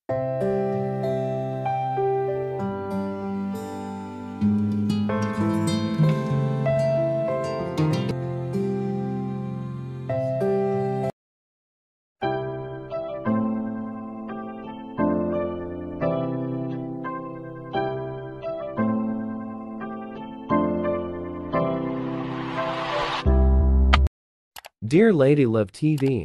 Dear Lady Love TV.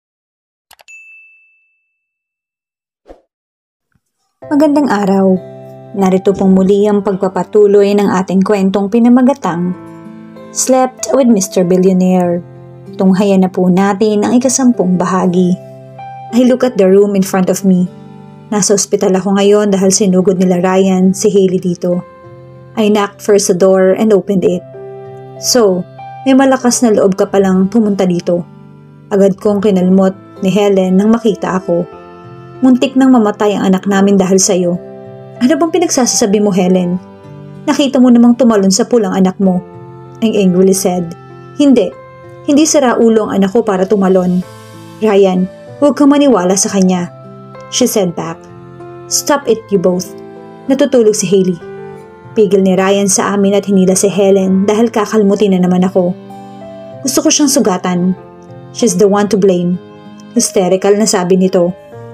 Magandang araw. Narito pong muli ang pagpapatuloy ng ating kwentong pinamagatang Slept with Mr. Billionaire. Tunghayan na po natin ang ika-10 bahagi. I look at the room in front of me. Nasa ospital ako ngayon dahil sinugod nila Ryan si Hailey dito. I knocked first the door and opened it. So, may malakas na loob ka palang pumunta dito. Agad kong kinalmot ni Helen nang makita ako. Muntik nang mamatay ang anak namin dahil sa'yo. Ano bang pinagsasasabi mo, Helen? Nakita mo namang tumalon sa pulang anak mo. I angrily said. Hindi sira ulo ang anak ko para tumalon. Ryan, huwag kang maniwala sa kanya. She said back. Stop it, you both. Natutulog si Hailey. Pigil ni Ryan sa amin at hinila si Helen dahil kakalmutin na naman ako. Gusto ko siyang sugatan. She's the one to blame. Hysterical na sabi nito.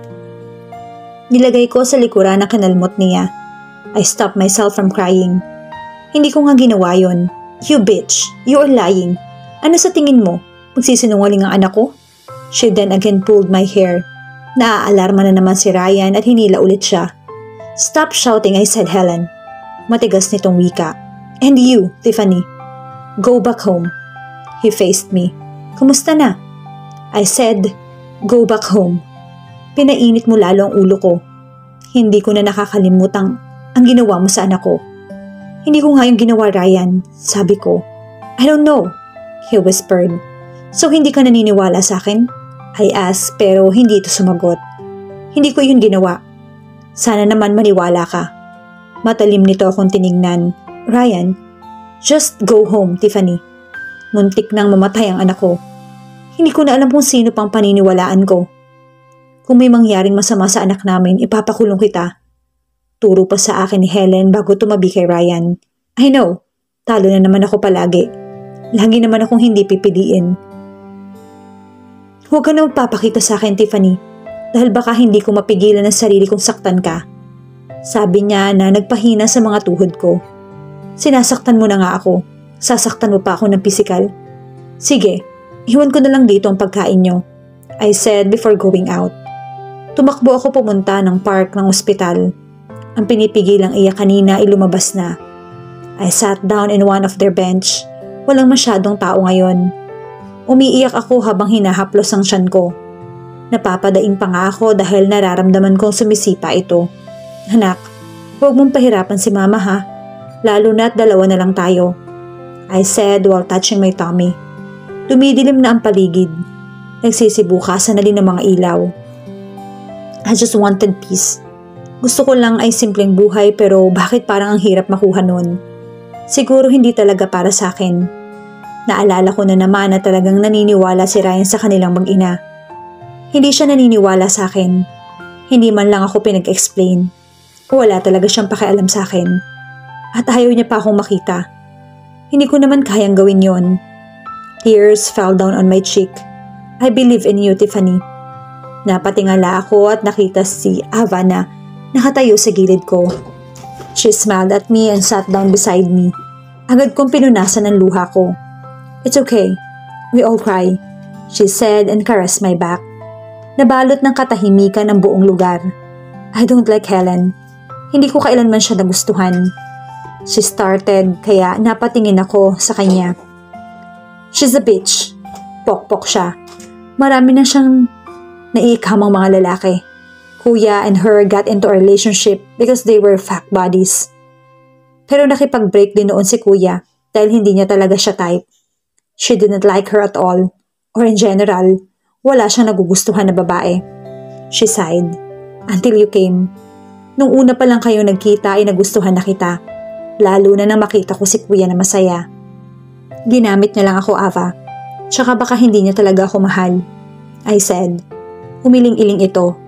Nilagay ko sa likuran na kinalmot niya. I stopped myself from crying. Hindi ko nga ginawa yon. You bitch, you are lying. Ano sa tingin mo? Magsisinungaling ang anak ko? She then again pulled my hair. Naaalarma na naman si Ryan at hinila ulit siya. Stop shouting, I said, Helen. Matigas nitong wika. And you, Tiffany. Go back home. He faced me. Kumusta na? I said, go back home. Pinainit mo lalo ang ulo ko. Hindi ko na nakakalimutang ang ginawa mo sa anak ko. Hindi ko nga yung ginawa, Ryan. Sabi ko. I don't know. He whispered. So hindi ka naniniwala sa akin? I asked pero hindi ito sumagot. Hindi ko yun ginawa. Sana naman maniwala ka. Matalim nito akong tinignan. Ryan, just go home, Tiffany. Muntik nang mamatay ang anak ko. Hindi ko na alam kung sino pang paniniwalaan ko. Kung may mangyaring masama sa anak namin, ipapakulong kita. Turo pa sa akin ni Helen bago tumabi kay Ryan. I know, talo na naman ako palagi. Lagi naman akong hindi pipiliin. Huwag ka na magpapakita sa akin, Tiffany, dahil baka hindi ko mapigilan ang sarili kong saktan ka. Sabi niya na nagpahina sa mga tuhod ko. Sinasaktan mo na nga ako. Sasaktan mo pa ako ng pisikal. Sige, iwan ko na lang dito ang pagkain niyo, I said before going out. Tumakbo ako pumunta ng park ng ospital. Ang pinipigilang iyak kanina ay lumabas na. I sat down in one of their bench. Walang masyadong tao ngayon. Umiiyak ako habang hinahaplos ang tiyan ko. Napapadaing pa nga ako dahil nararamdaman kong sumisipa ito. Anak, huwag mong pahirapan si mama ha. Lalo na't dalawa na lang tayo. I said while touching my tummy. Dumidilim na ang paligid. Nagsisibukasan na din ang mga ilaw. I just wanted peace. Gusto ko lang ay simpleng buhay pero bakit parang ang hirap makuha nun? Siguro hindi talaga para sa akin. Naalala ko na naman na talagang naniniwala si Ryan sa kanilang mag-ina. Hindi siya naniniwala sa akin. Hindi man lang ako pinag-explain. Wala talaga siyang pakialam sa akin. At ayaw niya pa akong makita. Hindi ko naman kayang gawin yon. Tears fell down on my cheek. I believe in you, Tiffany. Napatingala ako at nakita si Ava na nakatayo sa gilid ko. She smiled at me and sat down beside me. Agad kong pinunasan ang luha ko. It's okay. We all cry, she said and caressed my back. Nabalot ng katahimikan ang buong lugar. I don't like Helen. Hindi ko kailanman siya nagustuhan. She started kaya napatingin ako sa kanya. She's a bitch. Pokpok siya. Marami na siyang naiikamang mga lalaki. Kuya and her got into a relationship because they were fact buddies. Pero nakipag-break din noon si Kuya dahil hindi niya talaga siya type. She didn't like her at all. Or in general, wala siyang nagugustuhan na babae. She sighed. Until you came. Nung una pa lang kayo nagkita ay nagustuhan na kita. Lalo na nang makita ko si Kuya na masaya. Ginamit niya lang ako, Ava. Tsaka baka hindi niya talaga ako mahal. I said. Umiling-iling ito.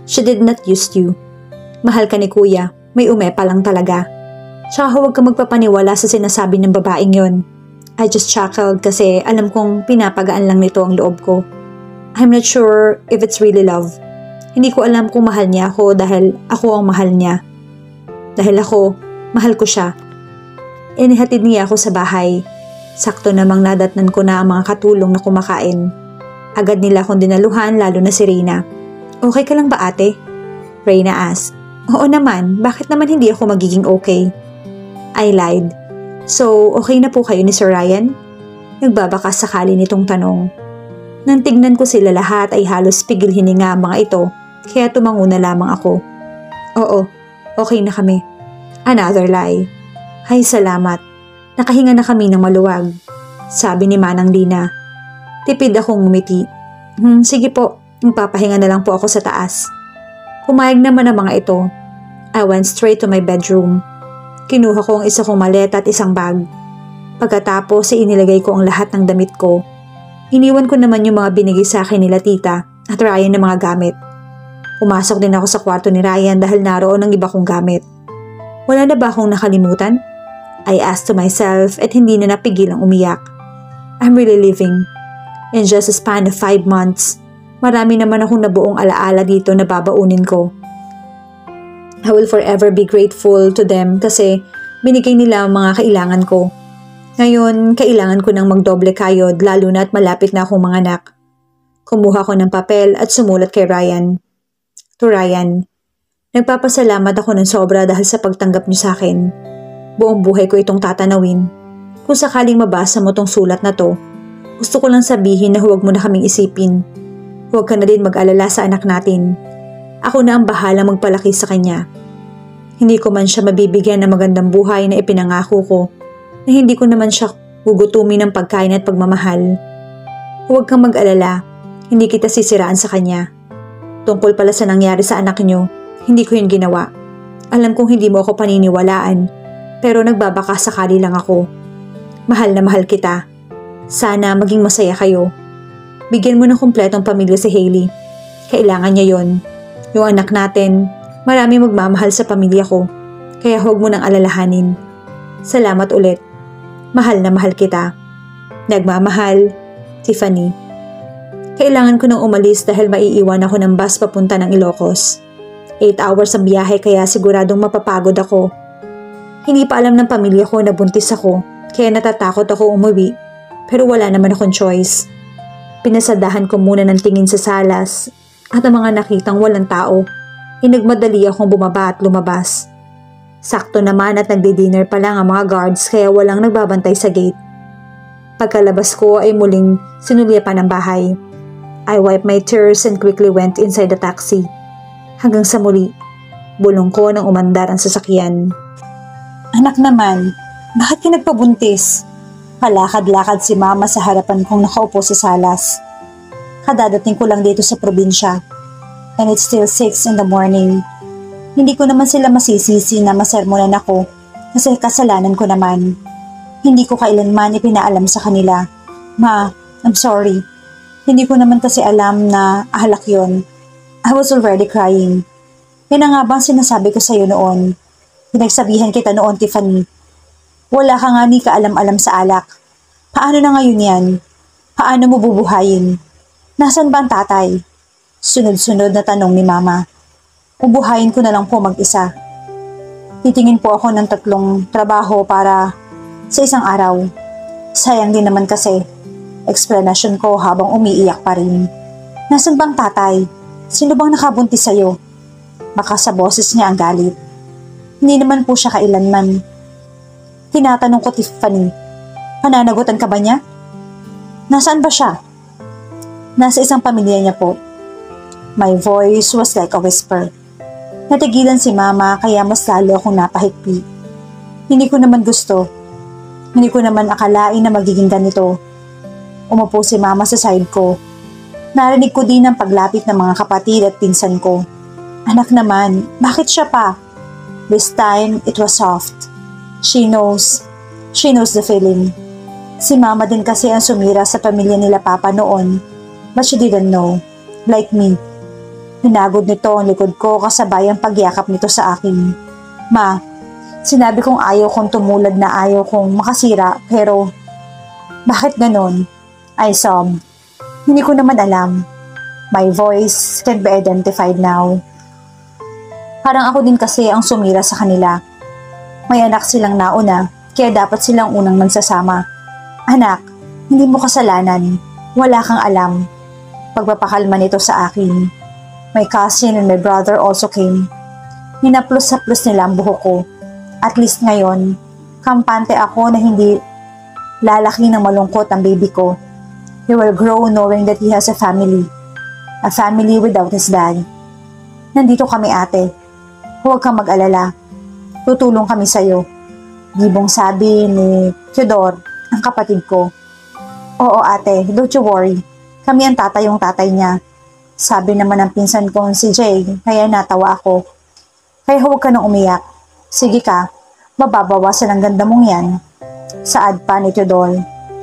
She did not use you. Mahal ka ni kuya, may umepa lang talaga. Tsaka huwag ka magpapaniwala sa sinasabi ng babaeng yon. I just chuckled kasi alam kong pinapagaan lang nito ang loob ko. I'm not sure if it's really love. Hindi ko alam kung mahal niya ako dahil ako ang mahal niya. Dahil ako, mahal ko siya. Inihatid niya ako sa bahay. Sakto namang nadatnan ko na ang mga katulong na kumakain. Agad nila akong dinaluhan lalo na si Reyna. Okay ka lang ba ate? Reyna asked. Oo naman, bakit naman hindi ako magiging okay? I lied. So, okay na po kayo ni Sir Ryan? Nagbabakas sakali nitong tanong. Nang tignan ko sila lahat ay halos pigil hininga ang mga ito, kaya tumango na lamang ako. Oo, okay na kami. Another lie. Ay salamat. Nakahinga na kami ng maluwag. Sabi ni Manang Lina. Tipid akong ngumiti. Sige po, magpapahinga na lang po ako sa taas. Pumayag naman ang mga ito. I went straight to my bedroom. Kinuha ko ang isa kong maleta at isang bag. Pagkatapos ay inilagay ko ang lahat ng damit ko. Iniwan ko naman yung mga binigay sa akin nila tita at Ryan ng mga gamit. Pumasok din ako sa kwarto ni Ryan dahil naroon ang iba kong gamit. Wala na ba akong nakalimutan? I asked to myself at hindi na napigil ang umiyak. I'm really living. In just a span of 5 months, marami naman akong nabuong alaala dito na babaunin ko. I will forever be grateful to them kasi binigay nila ang mga kailangan ko. Ngayon, kailangan ko nang magdoble kayod lalo na at malapit na akong mga anak. Kumuha ko ng papel at sumulat kay Ryan. To Ryan, nagpapasalamat ako ng sobra dahil sa pagtanggap niyo sa akin. Buong buhay ko itong tatanawin. Kung sakaling mabasa mo tong sulat na to, gusto ko lang sabihin na huwag mo na kaming isipin. Huwag ka na din mag-alala sa anak natin. Ako na ang bahala magpalaki sa kanya. Hindi ko man siya mabibigyan ng magandang buhay na ipinangako ko, na hindi ko naman siya gugutumin ng pagkain at pagmamahal. Huwag kang mag-alala, hindi kita sisiraan sa kanya. Tungkol pala sa nangyari sa anak niyo, hindi ko yun ginawa. Alam kong hindi mo ako paniniwalaan, pero nagbabaka sakali lang ako. Mahal na mahal kita. Sana maging masaya kayo. Bigyan mo ng kumpletong pamilya si Hailey. Kailangan niya yon. Yung anak natin, marami magmamahal sa pamilya ko, kaya huwag mo nang alalahanin. Salamat ulit. Mahal na mahal kita. Nagmamahal, Tiffany. Kailangan ko nang umalis dahil maiiwan ako ng bus papunta ng Ilocos. 8 hours ang biyahe kaya siguradong mapapagod ako. Hindi pa alam ng pamilya ko na buntis ako, kaya natatakot ako umuwi, pero wala naman akong choice. Pinasadahan ko muna ng tingin sa salas at ang mga nakitang walang tao, nagmadali akong bumaba at lumabas. Sakto naman at nagdi-dinner pa lang ang mga guards kaya walang nagbabantay sa gate. Pagkalabas ko ay muling sinulyapan ang bahay. I wiped my tears and quickly went inside the taxi. Hanggang sa muli, bulong ko nang umandar ang sasakyan. Anak naman, bakit ka nagpabuntis? Palakad-lakad si mama sa harapan kong nakaupo sa salas. Kadadating ko lang dito sa probinsya. And it's still 6 in the morning. Hindi ko naman sila masisisi na masermonan ako kasi kasalanan ko naman. Hindi ko kailanman ipinaalam sa kanila. Ma, I'm sorry. Hindi ko naman kasi alam na ahalak yon. I was already crying. Yan ang nga bang sinasabi ko sa'yo noon. Pinagsabihan kita noon, Tiffany. Wala ka nga ni kaalam-alam sa alak. Paano na ngayon yan? Paano mo bubuhayin? Nasaan ba ang tatay? Sunod-sunod na tanong ni mama. Ubuhayin ko na lang po mag-isa. Titingin po ako ng 3 trabaho para sa isang araw. Sayang din naman kasi. Explanation ko habang umiiyak pa rin. Nasaan bang tatay? Sino bang nakabuntis sa'yo? Baka sa boses niya ang galit. Hindi naman po siya kailanman. Tinatanong ko, Tiffany, pananagutan ka ba niya? Nasaan ba siya? Nasa isang pamilya niya po. My voice was like a whisper. Natigilan si mama kaya mas lalo akong napahigpi. Hindi ko naman gusto. Hindi ko naman akalain na magiging ganito. Umupo si mama sa side ko. Narinig ko din ang paglapit ng mga kapatid at pinsan ko. Anak naman, bakit siya pa? This time, it was soft. She knows the feeling. Si mama din kasi ang sumira sa pamilya nila papa noon. But she didn't know. Like me. Hinagod nito ang likod ko kasabay ang pagyakap nito sa akin. Ma, sinabi kong ayaw kong tumulad na ayaw kong makasira pero bakit ganon? I sobbed. Hindi ko naman alam. My voice can be identified now. Parang ako din kasi ang sumira sa kanila. May anak silang nauna, kaya dapat silang unang magsasama. Anak, hindi mo kasalanan. Wala kang alam. Pagpapakalma nito sa akin. My cousin and my brother also came. Hinaplos-haplos nila ang buhok ko. At least ngayon, kampante ako na hindi lalaki ng malungkot ang baby ko. He will grow knowing that he has a family. A family without his dad. Nandito kami ate. Huwag kang mag-alala. Tutulong kami sa'yo. Gibong sabi ni Theodore, ang kapatid ko. Oo ate, don't you worry. Kami ang tatayong tatay niya. Sabi naman ng pinsan ko si Jay, kaya natawa ako. Kaya huwag ka nang umiyak. Sige ka, mababawasan ang ganda mong yan. Saad pa ni Theodore.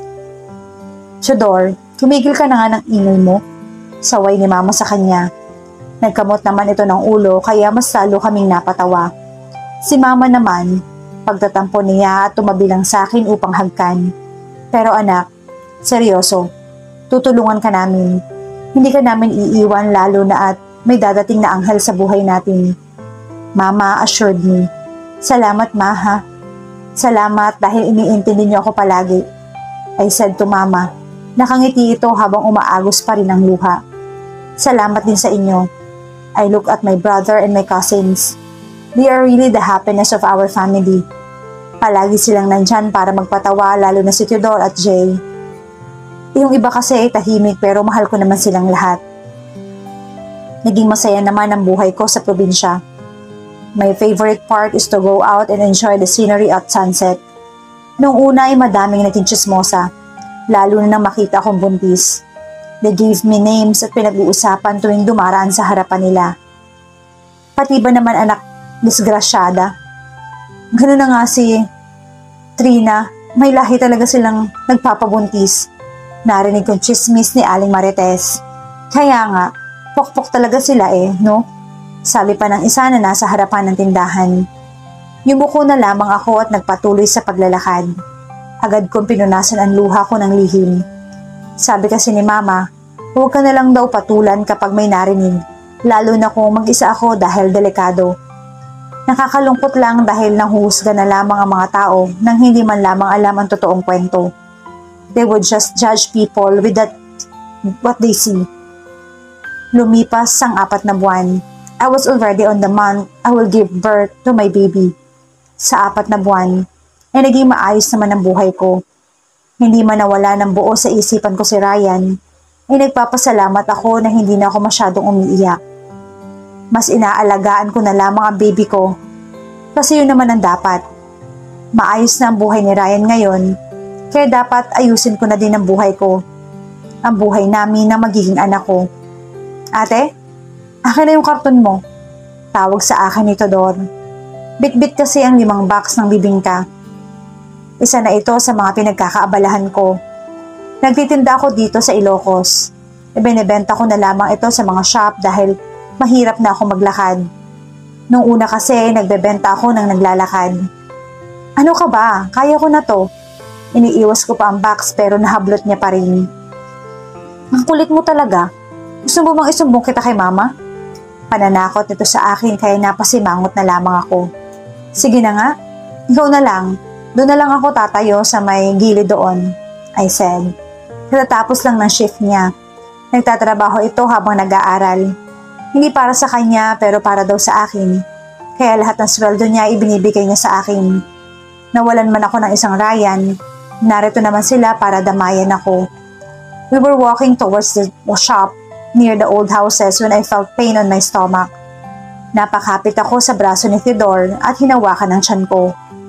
Theodore, tumigil ka na nga ng ingay mo. Saway ni mama sa kanya. Nagkamot naman ito ng ulo kaya mas lalo kaming napatawa. Si mama naman, pagtatampo niya at tumabi lang sa akin upang hagkan. Pero anak, seryoso, tutulungan ka namin. Hindi ka namin iiwan lalo na at may dadating na anghel sa buhay natin. Mama assured me. Salamat ma ha. Salamat dahil iniintindi niyo ako palagi. I said to mama. Nakangiti ito habang umaagos pa rin ang luha. Salamat din sa inyo. I look at my brother and my cousins. They are really the happiness of our family. Palagi silang nandyan para magpatawa lalo na si Theodore at Jay. Yung iba kasi ay tahimik pero mahal ko naman silang lahat. Naging masaya naman ang buhay ko sa probinsya. My favorite part is to go out and enjoy the scenery at sunset. Noong una ay madaming naging chismosa, lalo na nang makita akong buntis. They gave me names at pinag-uusapan tuwing dumaraan sa harapan nila. Pati ba naman anak disgrasyada? Ganun na nga si Trina, may lahi talaga silang nagpapabuntis. Narinig kong chismis ni Aling Marites. Kaya nga, pokpok talaga sila no? Sabi pa ng isa na nasa harapan ng tindahan. Yumuko na lamang ako at nagpatuloy sa paglalakad. Agad kong pinunasan ang luha ko ng lihim. Sabi kasi ni mama, huwag ka na lang daw patulan kapag may narinig, lalo na kung mag-isa ako dahil delikado. Nakakalungkot lang dahil nanghuhusga na lamang ang mga tao nang hindi man lamang alam ang totoong kwento. They would just judge people with what they see. Lumipas ang 4 na buwan. I was already on the month I will give birth to my baby. Sa 4 na buwan, ay naging maayos naman ang buhay ko. Hindi man nawala ng buo sa isipan ko si Ryan, ay nagpapasalamat ako na hindi na ako masyadong umiiyak. Mas inaalagaan ko na lamang ang baby ko. Kasi yun naman ang dapat. Maayos na ang buhay ni Ryan ngayon, kaya dapat ayusin ko na din ang buhay ko. Ang buhay namin na magiging anak ko. Ate, akin na yung karton mo. Tawag sa akin ni Theodore. Bit-bit kasi ang 5 box ng bibingka. Isa na ito sa mga pinagkakaabalahan ko. Nagtitinda ako dito sa Ilocos. Ibinebenta ko na lamang ito sa mga shop dahil mahirap na ako maglakad. Nung una kasi nagbebenta ako ng naglalakad. Ano ka ba? Kaya ko na to. Iniiwas ko pa ang box pero nahablot niya pa rin. Ang kulit mo talaga. Gusto mo bang isumbong kita kay mama? Pananakot nito sa akin kaya napasimangot na lamang ako. Sige na nga, ikaw na lang. Doon na lang ako tatayo sa may gilid doon, I said. Katatapos lang ng shift niya. Nagtatrabaho ito habang nag-aaral. Hindi para sa kanya pero para daw sa akin. Kaya lahat ng sweldo niya ibinibigay niya sa akin. Nawalan man ako ng isang Ryan, narito naman sila para damayan ako. We were walking towards the shop near the old houses when I felt pain on my stomach. Napakapit ako sa braso ni Theodore at hinawakan ang tiyan ko.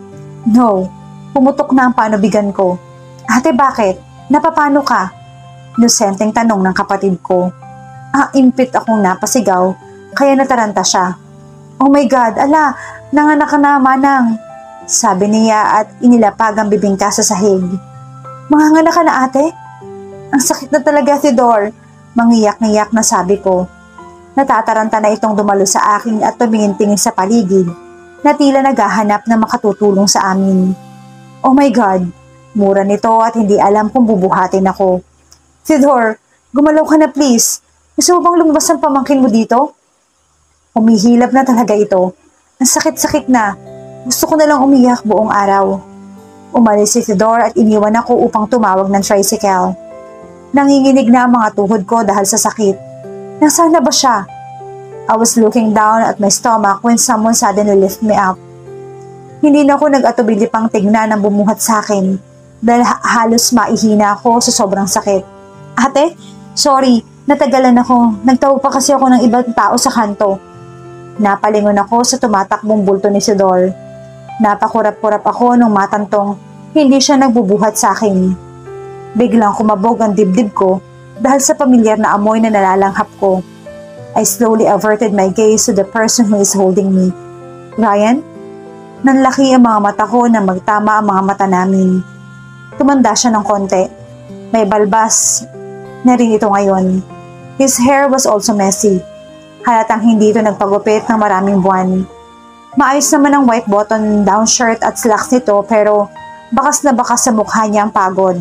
No, pumutok na ang panubigan ko. Ate, bakit? Napapano ka? Lusenteng tanong ng kapatid ko. Impit akong napasigaw, kaya nataranta siya. Oh my God, ala, nanganak ka na, manang. Sabi niya at inilapag ang bibingka sa sahig. Manganganak ka na ate? Ang sakit na talaga, Theodore. Mangiyak-ngiyak na sabi ko. Natataranta na itong dumalo sa akin at tumingin-tingin sa paligid na tila naghahanap na makatutulong sa amin. Oh my God! Mura nito at hindi alam kung bubuhatin ako. Theodore, gumalaw ka na please. Gusto mo bang lumabas ang pamangkin mo dito? Humihilab na talaga ito. Ang sakit-sakit na. Gusto ko na lang umiyak buong araw. Umalis si Theodore at iniwan ako upang tumawag ng tricycle. Nanginginig na ang mga tuhod ko dahil sa sakit. Nasaan na ba siya? I was looking down at my stomach when someone suddenly lift me up. Hindi na ako nag-atubili pang tignan ang bumuhat sa akin dahil halos maihina ako sa sobrang sakit. Ate, sorry, natagalan ako. Nagtawag pa kasi ako ng ibang tao sa kanto. Napalingon ako sa tumatakbong bulto ni Theodore. Napakurap-kurap ako nung matantong hindi siya nagbubuhat sa akin. Biglang kumabog ang dibdib ko dahil sa pamilyar na amoy na nalalanghap ko. I slowly averted my gaze to the person who is holding me. Ryan? Nanlaki ang mga mata ko na magtama ang mga mata namin. Tumanda siya ng konti. May balbas na rin ito ngayon. His hair was also messy. Halatang hindi ito nagpagupit ng maraming buwan. Maayos naman ang white button down shirt at slacks nito pero bakas na bakas sa mukha niya ang pagod.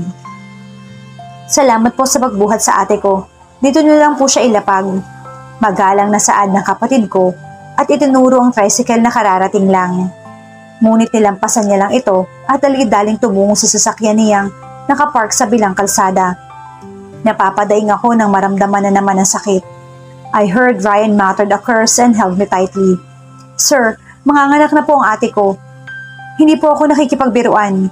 Salamat po sa pagbuhat sa ate ko. Dito na lang po siya ilapag. Magalang na saad ng kapatid ko at itinuro ang tricycle na kararating lang. Ngunit nilampasan niya lang ito at dalig-daling tumungo sa sasakyan niyang nakapark sa bilang kalsada. Napapadaing ako nang maramdaman na naman ang sakit. I heard Ryan muttered a curse and held me tightly. Sir, manganganak na po ang ate ko. Hindi po ako nakikipagbiruan.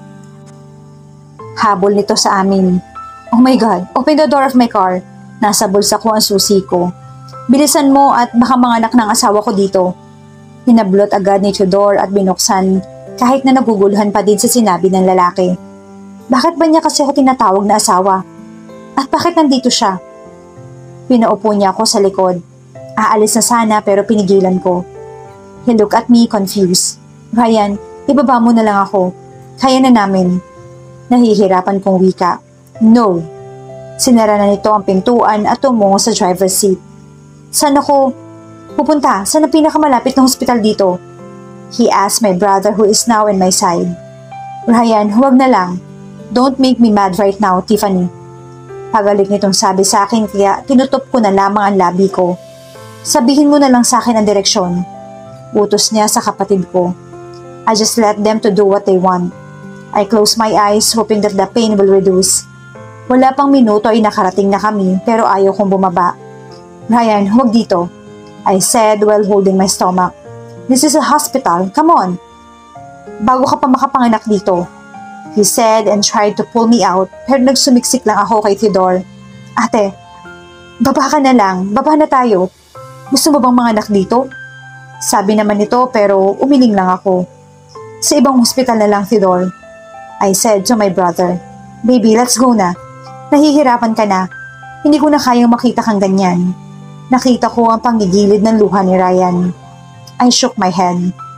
Habol nito sa amin. Oh my God, open the door of my car. Nasa bulsa ko ang susi ko. Bilisan mo at baka manganak ng asawa ko dito. Hinablot agad ni Theodore at binuksan kahit na naguguluhan pa din sa sinabi ng lalaki. Bakit ba niya kasi ako tinatawag na asawa? At bakit nandito siya? Pinaupo niya ako sa likod. Aalis na sana pero pinigilan ko. He looked at me confused. Ryan, ibaba mo na lang ako. Kaya na namin. Nahihirapan kong wika. No. Sinara na nito ang pintuan at tumungo sa driver's seat. Saan ako pupunta? Saan ang pinakamalapit na hospital dito? He asked my brother who is now in my side. Ryan, huwag na lang. Don't make me mad right now, Tiffany. Pagalik nitong sabi sa akin kaya tinutup ko na lamang ang labi ko. Sabihin mo na lang sa akin ang direksyon. Utos niya sa kapatid ko. I just let them to do what they want. I closed my eyes hoping that the pain will reduce. Wala pang minuto ay nakarating na kami pero ayaw kong bumaba. Ryan, huwag dito. I said while holding my stomach. This is a hospital, come on. Bago ka pa makapanganak dito. He said and tried to pull me out pero nagsumiksik lang ako kay Theodore. Ate, baba ka na lang, baba na tayo. Gusto mo bang manganak dito? Sabi naman nito pero umiling lang ako. Sa ibang hospital na lang, Theodore. I said to my brother. Baby, let's go na. Nahihirapan ka na. Hindi ko na kayang makita kang ganyan. Nakita ko ang panggigilid ng luha ni Ryan. I shook my head.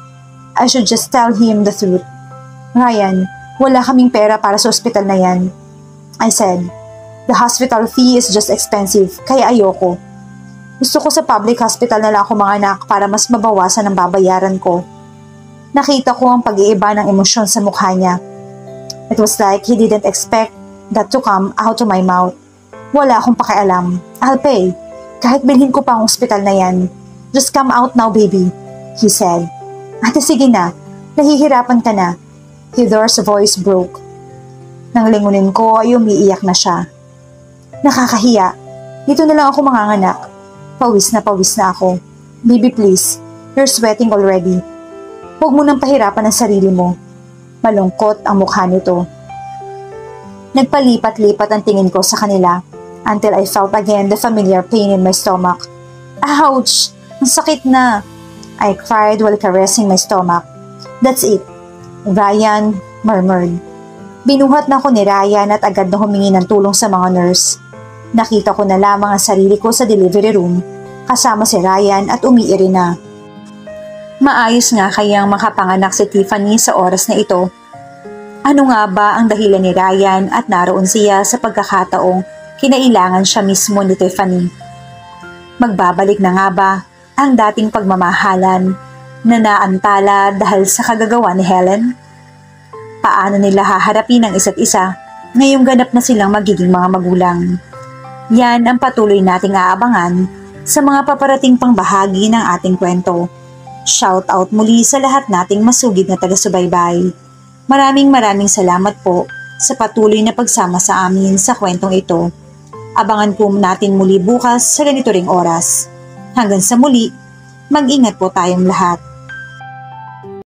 I should just tell him the truth. Ryan, wala kaming pera para sa ospital na yan. I said, the hospital fee is just expensive, kaya ayoko. Gusto ko sa public hospital na lang ako manganak para mas mabawasan ang babayaran ko. Nakita ko ang pag-iiba ng emosyon sa mukha niya. It was like he didn't expect that to come out of my mouth. Wala akong pakialam. I'll pay. Kahit bilhin ko pa ang ospital na yan. Just come out now, baby, he said. Ate, sige na. Nahihirapan ka na. Theodore's voice broke. Nang lingunin ko ay umiiyak na siya. Nakakahiya. Dito na lang ako manganganak. Pawis na ako. Baby, please. You're sweating already. Huwag mo nang pahirapan ang sarili mo. Malungkot ang mukha nito. Nagpalipat-lipat ang tingin ko sa kanila until I felt again the familiar pain in my stomach. Ouch! Ang sakit na! I cried while caressing my stomach. That's it. Ryan murmured. Binuhat na ako ni Ryan at agad na humingi ng tulong sa mga nurse. Nakita ko na lamang ang sarili ko sa delivery room kasama si Ryan at umiiri na. Maayos nga kayang makapanganak si Tiffany sa oras na ito. Ano nga ba ang dahilan ni Ryan at naroon siya sa pagkakataong kinailangan siya mismo ni Tiffany? Magbabalik na nga ba ang dating pagmamahalan na naantala dahil sa kagagawa ni Helen? Paano nila haharapin ang isa't isa ngayong ganap na silang magiging mga magulang? Yan ang patuloy nating aabangan sa mga paparating pang bahagi ng ating kwento. Shout out muli sa lahat nating masugid na taga-subaybay. Maraming salamat po sa patuloy na pagsama sa amin sa kwentong ito. Abangan po natin muli bukas sa ganito ring oras. Hanggang sa muli, mag-ingat po tayong lahat.